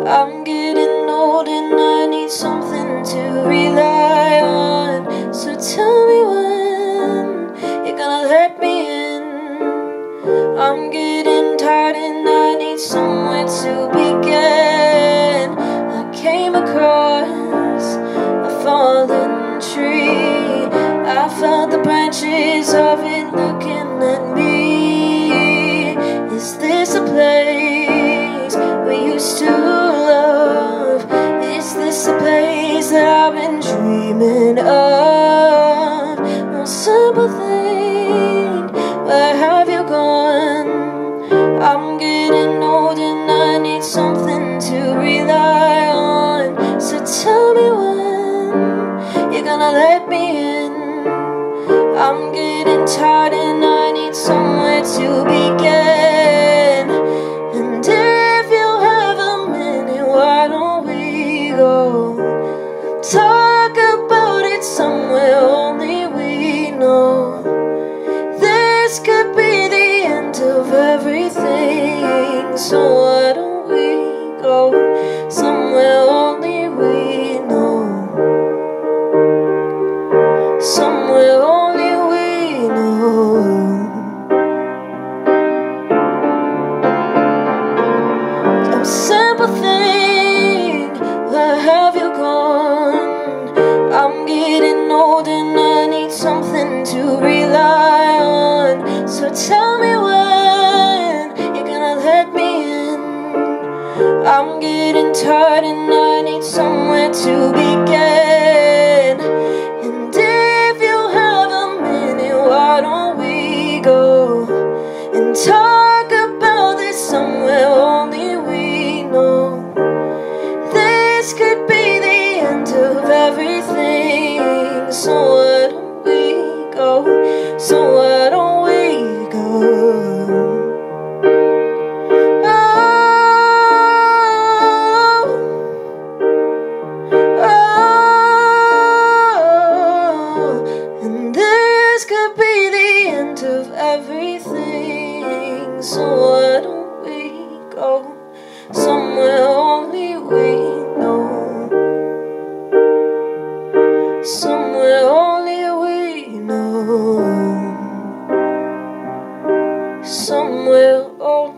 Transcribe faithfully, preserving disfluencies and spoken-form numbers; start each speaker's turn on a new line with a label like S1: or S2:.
S1: I'm getting old and I need something to rely on. So tell me when you're gonna let me in. I'm getting tired and I need somewhere to begin. I came across a fallen tree. I felt the branches of it looking at me. Is this a place we used to love? Is this a place that I've been dreaming of? No simple thing, where have you gone? I'm getting old and I need something to rely on. So tell me when you're gonna let me in. I'm getting tired and I need somewhere to begin. And if you have a minute, why don't we go talk about it somewhere only we know? This could be the end of everything, so why don't we go somewhere only we know? Somewhere only we know. A simple thing, where have you gone? I'm getting old and I need something to rely on. So tell me when you're gonna let me in. I'm getting tired and I need somewhere to begin. And if you have a minute, why don't we go and talk about this somewhere only we know? This could be the end of everything, so why don't we go? So why don't we go? Of everything, so why don't we go somewhere only we know? Somewhere only we know. Somewhere only